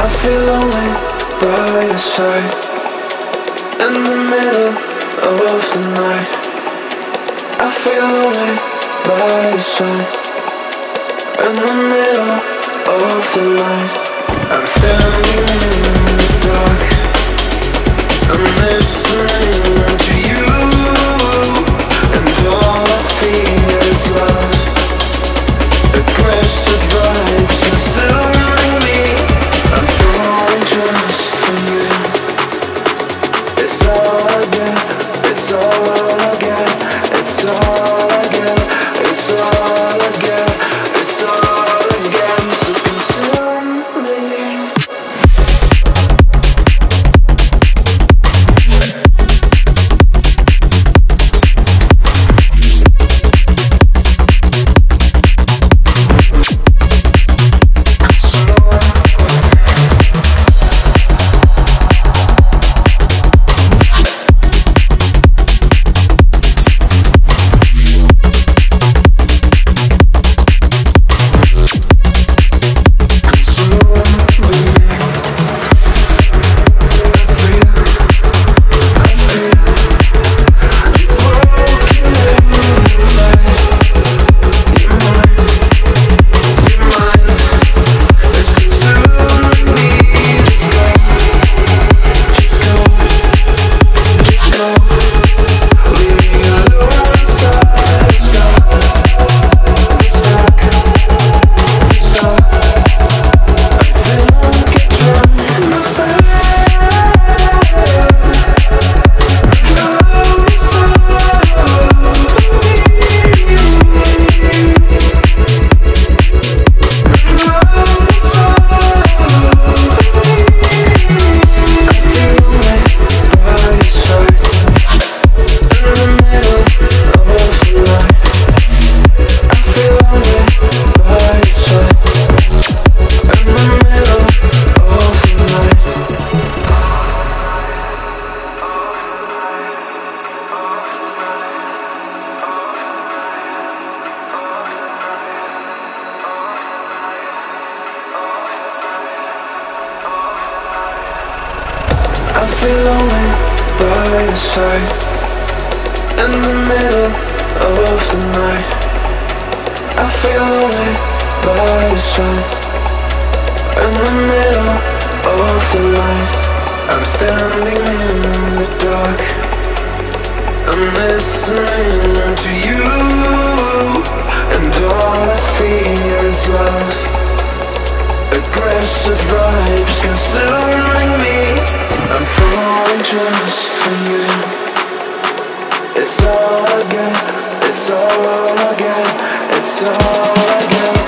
feel lonely by your side. In the middle of the night, I feel lonely by your side. In the middle of the night, I'm standing in the dark. I'm listening to you, and all I feel is love. Aggressive vibes consuming me. I'm falling just for you. It's all I get, it's all I get, it's all I get, it's all I get, it's all I get. So consume me. I feel lonely by your side. In the middle of the night, I feel lonely by your side. In the middle of the light, I'm standing in the dark. I'm listening to you, and all I feel is love. Aggressive vibes consuming me. I'm falling just for you. It's all I get, it's all I get, it's all I get.